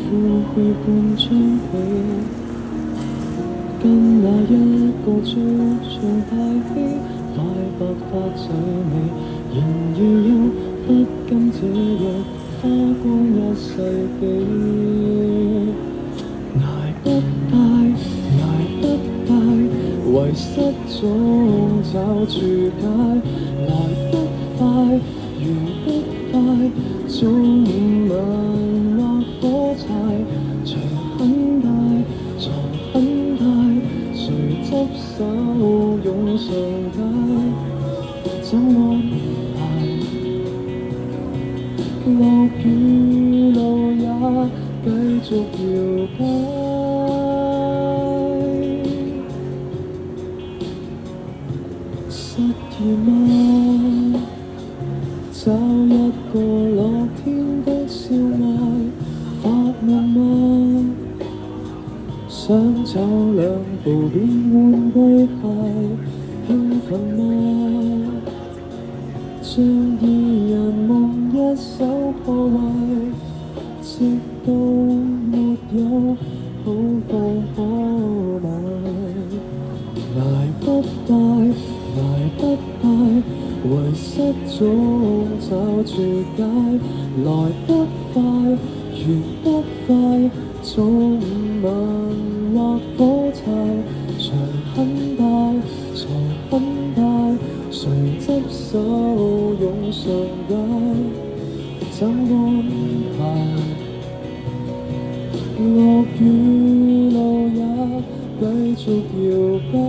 呼氣半張被，跟那一個最長大戲，快白髮最美，然而又不甘這日花光一世紀。捱不大，捱不大，遺失中找住解，來得快，完得快，早午晚或火柴，牆很大，床很大，誰執手湧上街，怎安排？落雨路也繼續搖擺。失意嗎？找一個樂天的笑賣，發夢嗎？想走兩步便換對鞋，興奮嗎？將二人夢一手破壞，直到沒有好貨可買。捱不大，捱不大，遺失中找住解，來得快，完得快，早午晚或火柴，牆很大，床很大，誰執手湧上街，怎安排？落雨路也繼續搖擺，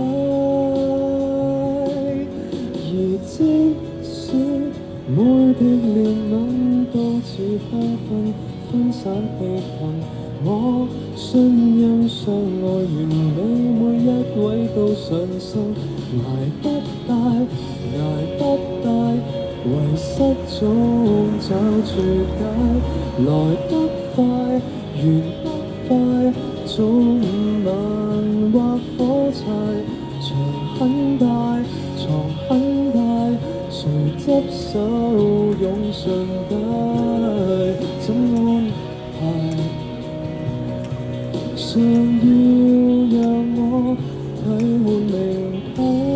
而即使每滴憐憫都似香薰分散氣氛，我信任相愛完美，每一位都上心。捱不大，捱不大，遺失中找住解，來得快，完得快，早午晚或火柴，牆很大，床很大，誰執手湧上街，怎安排？尚要讓我體會明解。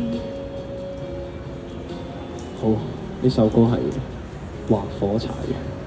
好，呢首歌係畫火柴嘅。